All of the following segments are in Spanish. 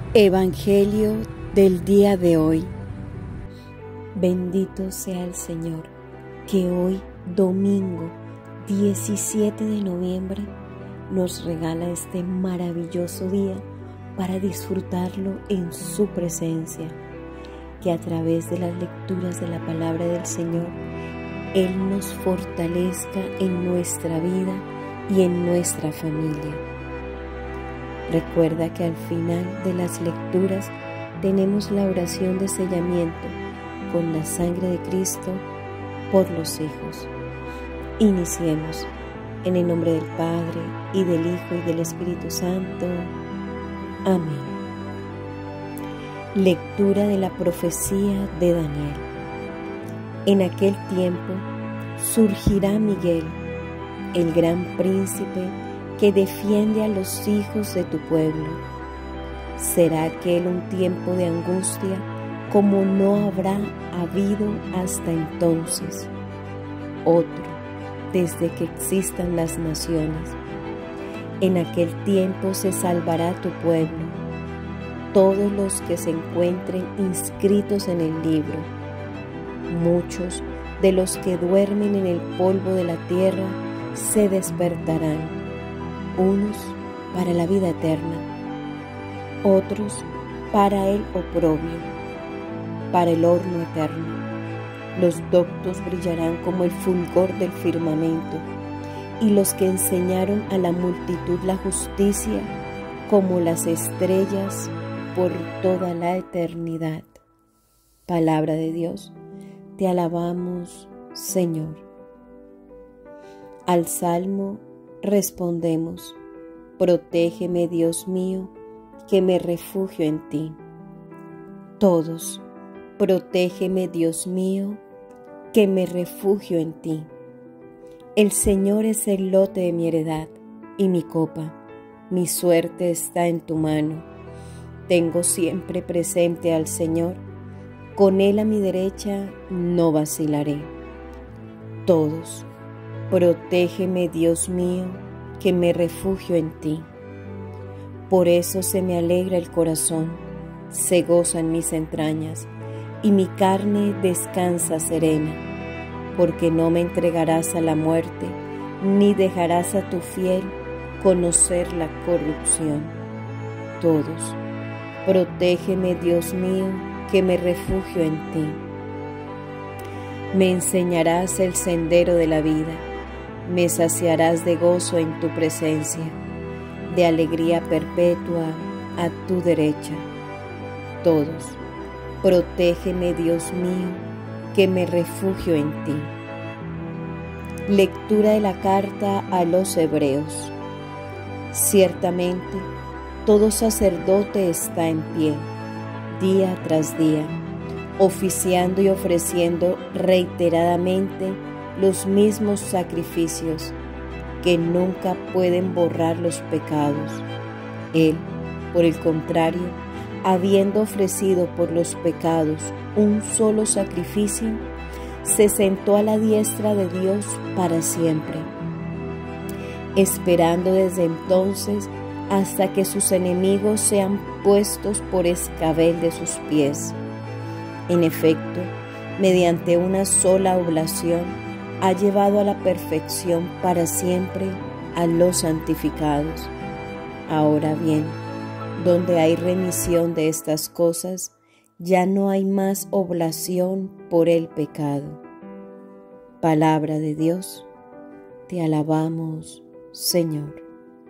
Evangelio del día de hoy. Bendito sea el Señor, que hoy, domingo 17 de noviembre, nos regala este maravilloso día para disfrutarlo en su presencia. Que a través de las lecturas de la palabra del Señor, Él nos fortalezca en nuestra vida y en nuestra familia. Recuerda que al final de las lecturas tenemos la oración de sellamiento con la sangre de Cristo por los hijos. Iniciemos en el nombre del Padre, y del Hijo, y del Espíritu Santo. Amén. Lectura de la profecía de Daniel. En aquel tiempo surgirá Miguel, el gran príncipe que defiende a los hijos de tu pueblo. Será aquel un tiempo de angustia como no habrá habido hasta entonces, otro desde que existan las naciones. En aquel tiempo se salvará tu pueblo, todos los que se encuentren inscritos en el libro. Muchos de los que duermen en el polvo de la tierra se despertarán, unos para la vida eterna, otros para el oprobio, para el horno eterno. Los doctos brillarán como el fulgor del firmamento, y los que enseñaron a la multitud la justicia como las estrellas por toda la eternidad. Palabra de Dios, te alabamos, Señor. Al Salmo respondemos: protégeme, Dios mío, que me refugio en ti. Todos: protégeme, Dios mío, que me refugio en ti. El Señor es el lote de mi heredad y mi copa. Mi suerte está en tu mano. Tengo siempre presente al Señor. Con Él a mi derecha no vacilaré. Todos: protégeme, Dios mío, que me refugio en ti. Por eso se me alegra el corazón, se gozan mis entrañas, y mi carne descansa serena, porque no me entregarás a la muerte, ni dejarás a tu fiel conocer la corrupción. Todos: protégeme, Dios mío, que me refugio en ti. Me enseñarás el sendero de la vida, me saciarás de gozo en tu presencia, de alegría perpetua a tu derecha. Todos: protégeme, Dios mío, que me refugio en ti. Lectura de la carta a los Hebreos. Ciertamente, todo sacerdote está en pie, día tras día, oficiando y ofreciendo reiteradamente los mismos sacrificios que nunca pueden borrar los pecados. Él, por el contrario, habiendo ofrecido por los pecados un solo sacrificio, se sentó a la diestra de Dios para siempre, esperando desde entonces hasta que sus enemigos sean puestos por escabel de sus pies. En efecto, mediante una sola oblación, ha llevado a la perfección para siempre a los santificados. Ahora bien, donde hay remisión de estas cosas, ya no hay más oblación por el pecado. Palabra de Dios, te alabamos, Señor.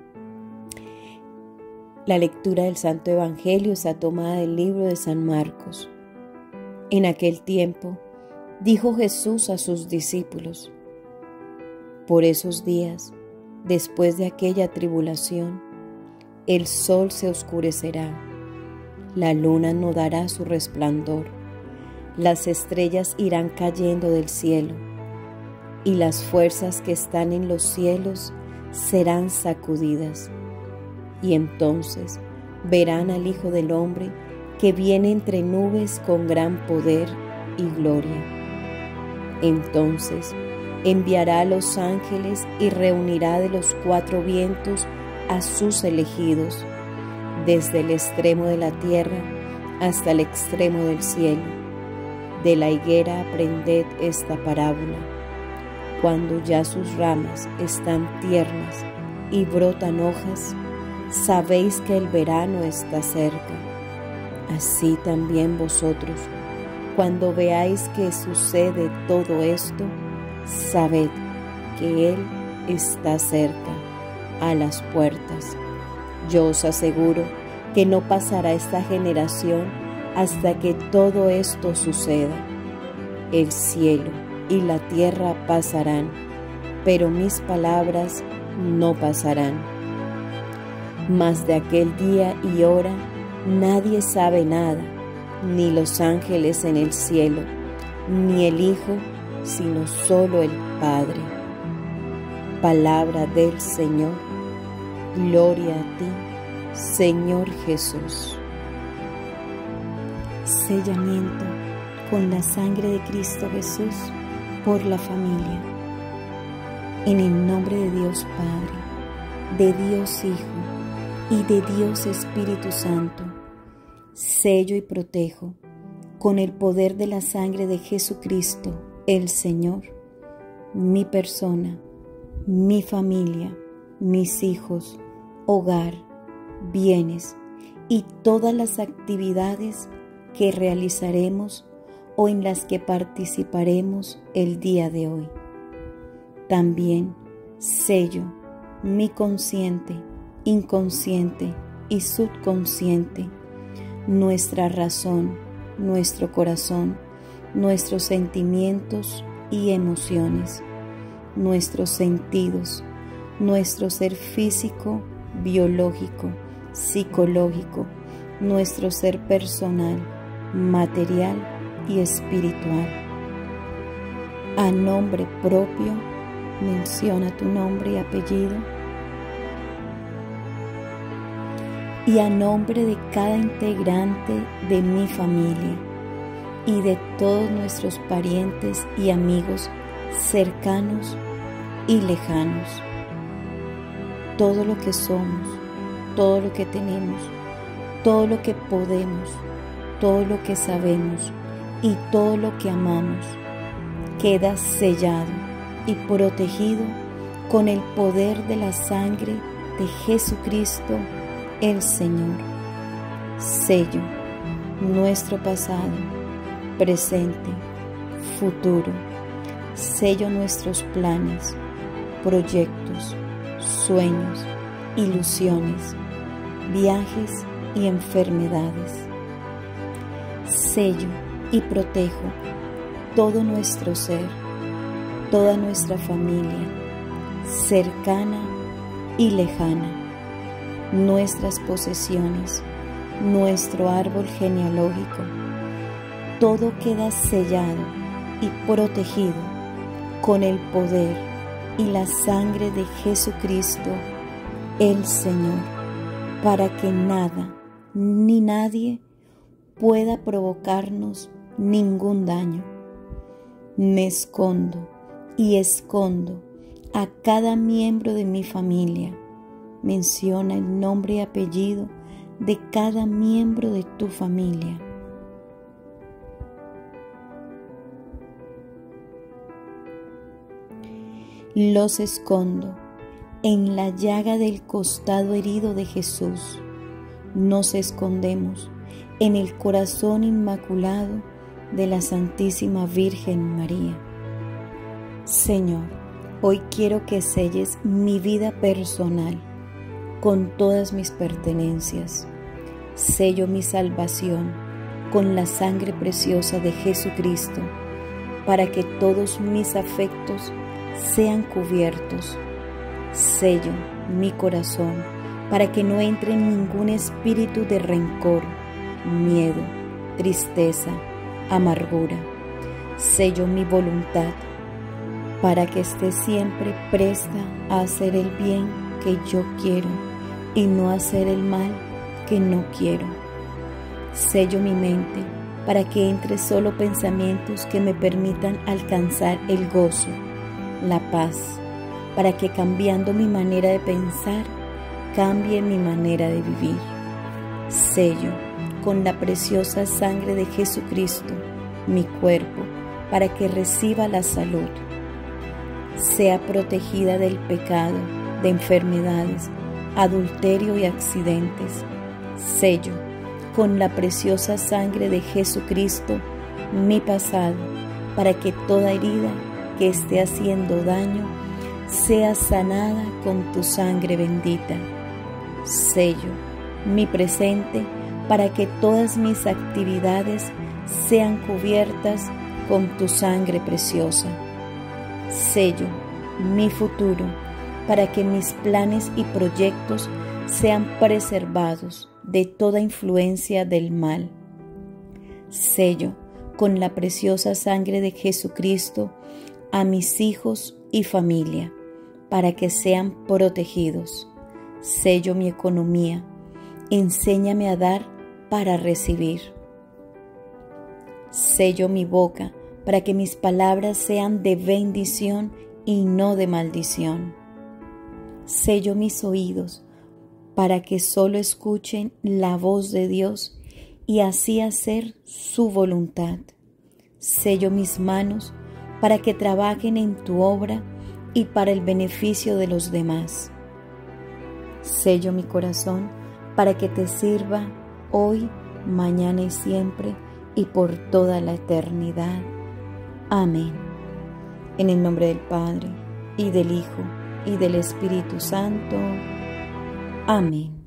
La lectura del Santo Evangelio está tomada del libro de San Marcos. En aquel tiempo, dijo Jesús a sus discípulos: por esos días, después de aquella tribulación, el sol se oscurecerá, la luna no dará su resplandor, las estrellas irán cayendo del cielo, y las fuerzas que están en los cielos serán sacudidas. Y entonces verán al Hijo del Hombre que viene entre nubes con gran poder y gloria. Entonces enviará a los ángeles y reunirá de los cuatro vientos a sus elegidos, desde el extremo de la tierra hasta el extremo del cielo. De la higuera aprended esta parábola. Cuando ya sus ramas están tiernas y brotan hojas, sabéis que el verano está cerca. Así también vosotros, cuando veáis que sucede todo esto, sabed que Él está cerca, a las puertas. Yo os aseguro que no pasará esta generación hasta que todo esto suceda. El cielo y la tierra pasarán, pero mis palabras no pasarán. Mas de aquel día y hora nadie sabe nada, ni los ángeles en el cielo, ni el Hijo, sino solo el Padre. Palabra del Señor. Gloria a ti, Señor Jesús. Sellamiento con la sangre de Cristo Jesús por la familia. En el nombre de Dios Padre, de Dios Hijo y de Dios Espíritu Santo, sello y protejo con el poder de la sangre de Jesucristo, el Señor, mi persona, mi familia, mis hijos, hogar, bienes y todas las actividades que realizaremos o en las que participaremos el día de hoy. También sello mi consciente, inconsciente y subconsciente, nuestra razón, nuestro corazón, nuestros sentimientos y emociones, nuestros sentidos, nuestro ser físico, biológico, psicológico, nuestro ser personal, material y espiritual. A nombre propio, menciona tu nombre y apellido. Y a nombre de cada integrante de mi familia y de todos nuestros parientes y amigos cercanos y lejanos. Todo lo que somos, todo lo que tenemos, todo lo que podemos, todo lo que sabemos y todo lo que amamos queda sellado y protegido con el poder de la sangre de Jesucristo el Señor. Sello nuestro pasado, presente, futuro. Sello nuestros planes, proyectos, sueños, ilusiones, viajes y enfermedades. Sello y protejo todo nuestro ser, toda nuestra familia, cercana y lejana, nuestras posesiones, nuestro árbol genealógico. Todo queda sellado y protegido con el poder y la sangre de Jesucristo, el Señor, para que nada ni nadie pueda provocarnos ningún daño. Me escondo y escondo a cada miembro de mi familia. Menciona el nombre y apellido de cada miembro de tu familia. Los escondo en la llaga del costado herido de Jesús. Nos escondemos en el corazón inmaculado de la Santísima Virgen María. Señor, hoy quiero que selles mi vida personal con todas mis pertenencias. Sello mi salvación con la sangre preciosa de Jesucristo, para que todos mis afectos sean cubiertos. Sello mi corazón para que no entre ningún espíritu de rencor, miedo, tristeza, amargura. Sello mi voluntad para que esté siempre presta a hacer el bien que yo quiero y no hacer el mal que no quiero. Sello mi mente para que entre solo pensamientos que me permitan alcanzar el gozo, la paz, para que cambiando mi manera de pensar, cambie mi manera de vivir. Sello con la preciosa sangre de Jesucristo mi cuerpo para que reciba la salud. Sea protegida del pecado, de enfermedades, adulterio y accidentes. Sello con la preciosa sangre de Jesucristo mi pasado para que toda herida que esté haciendo daño sea sanada con tu sangre bendita. Sello mi presente para que todas mis actividades sean cubiertas con tu sangre preciosa. Sello mi futuro para que mis planes y proyectos sean preservados de toda influencia del mal. Sello con la preciosa sangre de Jesucristo a mis hijos y familia para que sean protegidos. Sello mi economía. Enséñame a dar para recibir. Sello mi boca para que mis palabras sean de bendición y no de maldición. Sello mis oídos para que solo escuchen la voz de Dios y así hacer su voluntad. Sello mis manos para que trabajen en tu obra y para el beneficio de los demás. Sello mi corazón para que te sirva hoy, mañana y siempre y por toda la eternidad. Amén. En el nombre del Padre, y del Hijo, y del Espíritu Santo. Amén.